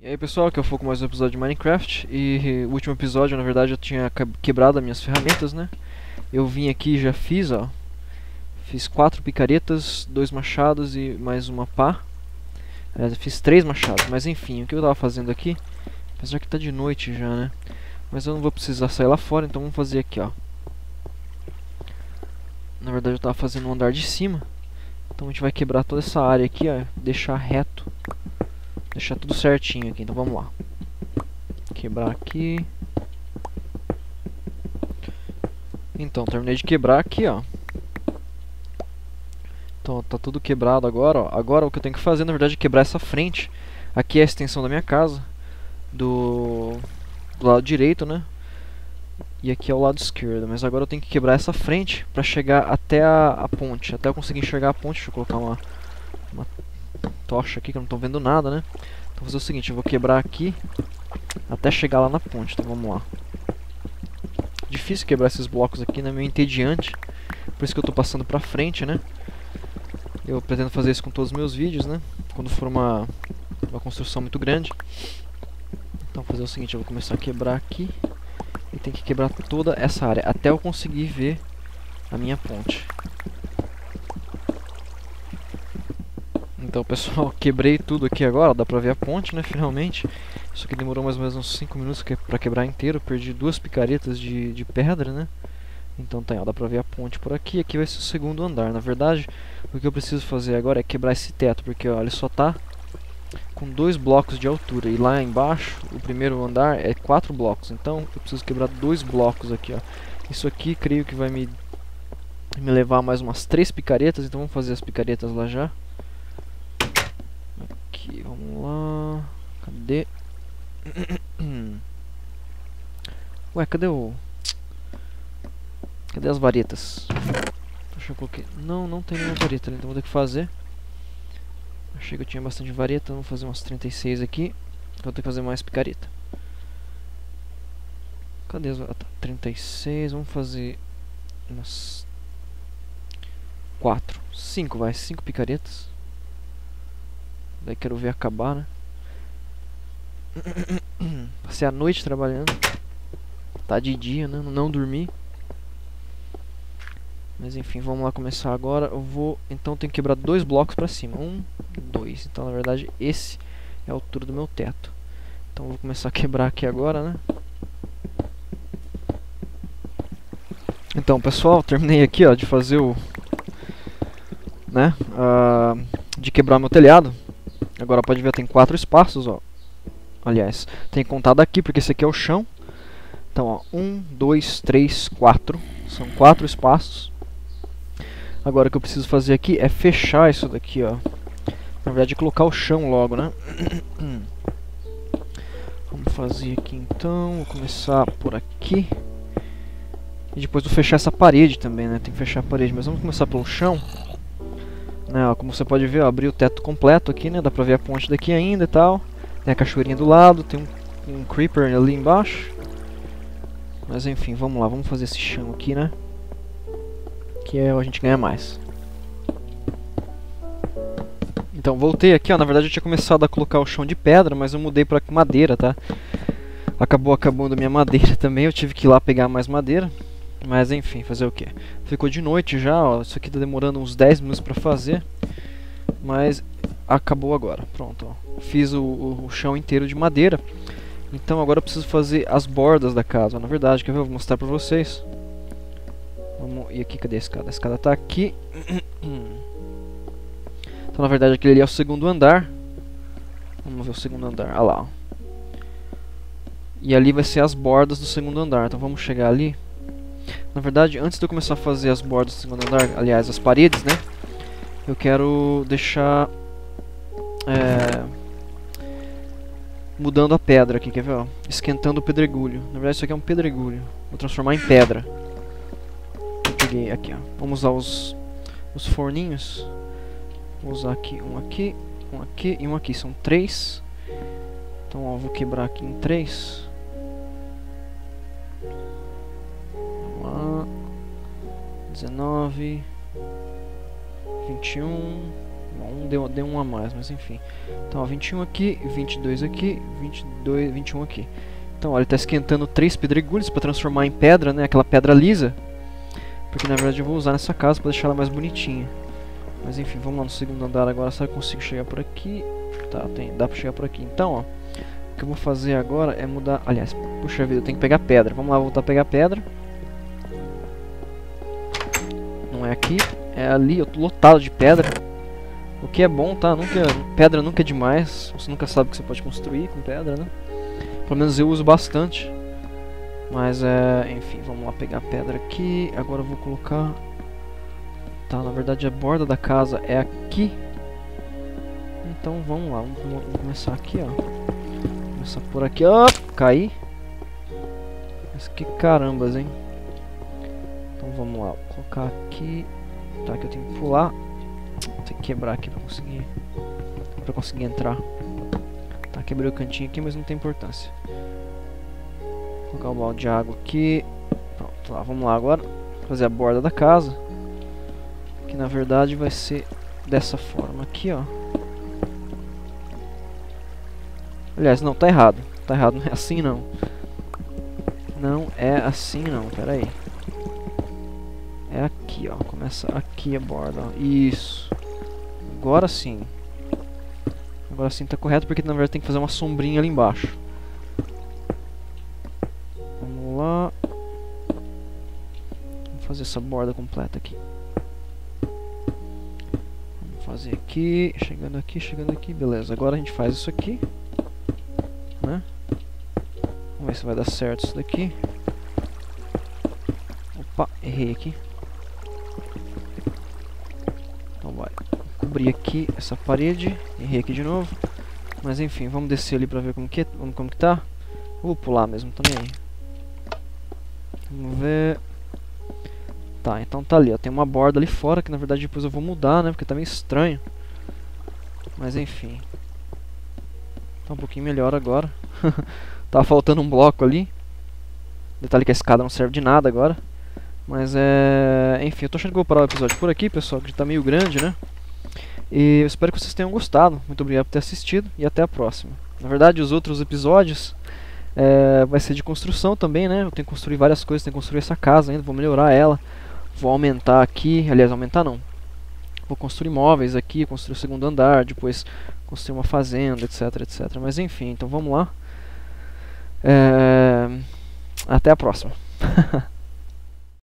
E aí pessoal, aqui é o Foco mais um episódio de Minecraft. E o último episódio, na verdade, eu tinha quebrado as minhas ferramentas, né? Eu vim aqui e já fiz, ó. Fiz 4 picaretas, 2 machados e mais uma pá. Aliás, eu fiz 3 machados, mas enfim, o que eu tava fazendo aqui, apesar que tá de noite já, né? Mas eu não vou precisar sair lá fora, então vamos fazer aqui, ó. Na verdade eu tava fazendo um andar de cima. Então a gente vai quebrar toda essa área aqui, ó. Deixar reto. Deixar tudo certinho aqui, então vamos lá. Quebrar aqui. Então, terminei de quebrar aqui, ó. Então, tá tudo quebrado agora, ó. Agora o que eu tenho que fazer, na verdade, é quebrar essa frente. Aqui é a extensão da minha casa. Do lado direito, né? E aqui é o lado esquerdo. Mas agora eu tenho que quebrar essa frente pra chegar até a ponte. Até eu conseguir enxergar a ponte. Deixa eu colocar uma tocha aqui, que eu não tô vendo nada, né? Então vou fazer o seguinte, eu vou quebrar aqui até chegar lá na ponte. Então vamos lá. Difícil quebrar esses blocos aqui, né? Meio entediante. Por isso que eu tô passando pra frente, né? Eu pretendo fazer isso com todos os meus vídeos, né? Quando for uma construção muito grande. Então vou fazer o seguinte, eu vou começar a quebrar aqui. E tem que quebrar toda essa área, até eu conseguir ver a minha ponte. Então pessoal, quebrei tudo aqui agora, dá pra ver a ponte, né, finalmente. Isso aqui demorou mais ou menos uns 5 minutos pra quebrar inteiro, perdi 2 picaretas de pedra, né. Então tá, ó, dá pra ver a ponte por aqui, aqui vai ser o segundo andar. Na verdade, o que eu preciso fazer agora é quebrar esse teto, porque ó, ele só tá com 2 blocos de altura. E lá embaixo, o primeiro andar é 4 blocos, então eu preciso quebrar 2 blocos aqui, ó. Isso aqui creio que vai me levar mais umas 3 picaretas, então vamos fazer as picaretas lá já. Aqui, vamos lá. Cadê? Ué, cadê as varetas? Acho que eu coloquei. Não tem nenhuma vareta, então vou ter que fazer. Achei que eu tinha bastante vareta, vamos fazer umas 36 aqui. Vou ter que fazer mais picareta. Cadê as varetas? 36, vamos fazer umas 4, 5, vai, 5 picaretas. Daí quero ver acabar, né? Passei a noite trabalhando. Tá de dia, né? Não dormi. Mas enfim, vamos lá começar agora. Eu vou, então tenho que quebrar 2 blocos pra cima. 1, 2. Então na verdade esse é a altura do meu teto. Então eu vou começar a quebrar aqui agora, né? Então pessoal, terminei aqui, ó, de fazer o... né? De quebrar meu telhado. Agora pode ver, tem 4 espaços, ó. Aliás, tem que contar daqui, porque esse aqui é o chão. Então, ó, 1, 2, 3, 4. São 4 espaços. Agora o que eu preciso fazer aqui é fechar isso daqui, ó. Na verdade, colocar o chão logo, né? Vamos fazer aqui então. Vou começar por aqui. E depois vou fechar essa parede também, né? Tem que fechar a parede, mas vamos começar pelo chão. Né, ó, como você pode ver, eu abri o teto completo aqui, né? Dá pra ver a ponte daqui ainda e tal. Tem a cachoeirinha do lado, tem um creeper ali embaixo. Mas enfim, vamos lá, vamos fazer esse chão aqui, né? Que é a gente ganha mais. Então, voltei aqui, ó. Na verdade eu tinha começado a colocar o chão de pedra, mas eu mudei pra madeira, tá? Acabou acabando a minha madeira também, eu tive que ir lá pegar mais madeira. Mas enfim, fazer o que? Ficou de noite já, ó. Isso aqui tá demorando uns 10 minutos pra fazer. Mas acabou agora, pronto, ó. Fiz o chão inteiro de madeira. Então agora eu preciso fazer as bordas da casa. Na verdade, quer ver? Eu vou mostrar pra vocês. Vamos... E aqui, cadê a escada? A escada tá aqui. Então na verdade aquele ali é o segundo andar. Vamos ver o segundo andar, olha lá, ó. E ali vai ser as bordas do segundo andar. Então vamos chegar ali. Na verdade, antes de eu começar a fazer as bordas do segundo andar, aliás, as paredes, né? Eu quero deixar... mudando a pedra aqui, quer ver, ó? Esquentando o pedregulho. Na verdade isso aqui é um pedregulho. Vou transformar em pedra. Eu peguei aqui, ó. Vamos usar os forninhos. Vou usar aqui, um aqui e um aqui. São 3. Então, ó, vou quebrar aqui em 3. Vamos lá. 19, 21, Bom, deu um a mais, mas enfim. Então, ó, 21 aqui, 22 aqui, 22, 21 aqui. Então, ó, ele está esquentando 3 pedregulhos para transformar em pedra, né? Aquela pedra lisa. Porque, na verdade, eu vou usar nessa casa para deixar ela mais bonitinha. Mas, enfim, vamos lá no segundo andar agora. Será que eu consigo chegar por aqui? Tá, dá para chegar por aqui. Então, ó, o que eu vou fazer agora é mudar... Aliás, puxa vida, eu tenho que pegar pedra. Vamos lá, voltar a pegar pedra. Não é aqui, é ali. Eu tô lotado de pedra. O que é bom, tá? Pedra nunca é demais. Você nunca sabe o que você pode construir com pedra, né? Pelo menos eu uso bastante. Mas enfim, vamos lá pegar a pedra aqui. Agora eu vou colocar... Tá, na verdade a borda da casa é aqui. Então vamos lá, vamos começar aqui, ó. Começar por aqui, ó. Caí. Mas que carambas, hein? Então vamos lá, vou colocar aqui. Tá, que eu tenho que pular. Vou ter que quebrar aqui pra conseguir entrar. Tá, quebrei o cantinho aqui, mas não tem importância. Vou colocar o balde de água aqui. Pronto, lá, vamos lá agora. Fazer a borda da casa. Que na verdade vai ser dessa forma aqui, ó. Aliás, não, tá errado. Tá errado, não é assim não. Não é assim não, pera aí. É aqui, ó. Começa aqui a borda, ó. Isso. Agora sim. Agora sim tá correto, porque na verdade tem que fazer uma sombrinha ali embaixo. Vamos lá. Vamos fazer essa borda completa aqui. Vamos fazer aqui, chegando aqui, beleza. Agora a gente faz isso aqui, né? Vamos ver se vai dar certo isso daqui. Opa, errei aqui. Então vai. Vou cobrir aqui essa parede. Errei aqui de novo. Mas enfim, vamos descer ali pra ver como que tá. Vou pular mesmo também. Vamos ver. Tá, então tá ali, ó. Tem uma borda ali fora que na verdade depois eu vou mudar, né? Porque tá meio estranho. Mas enfim. Tá um pouquinho melhor agora. Tava faltando um bloco ali. Detalhe que a escada não serve de nada agora. Mas enfim, eu tô achando que eu vou parar o episódio por aqui, pessoal, que já tá meio grande, né? E eu espero que vocês tenham gostado. Muito obrigado por ter assistido e até a próxima. Na verdade, os outros episódios vai ser de construção também, né? Eu tenho que construir várias coisas, tenho que construir essa casa ainda, vou melhorar ela. Vou aumentar aqui, aliás, aumentar não. Vou construir móveis aqui, construir o segundo andar, depois construir uma fazenda, etc, etc. Mas enfim, então vamos lá. Até a próxima.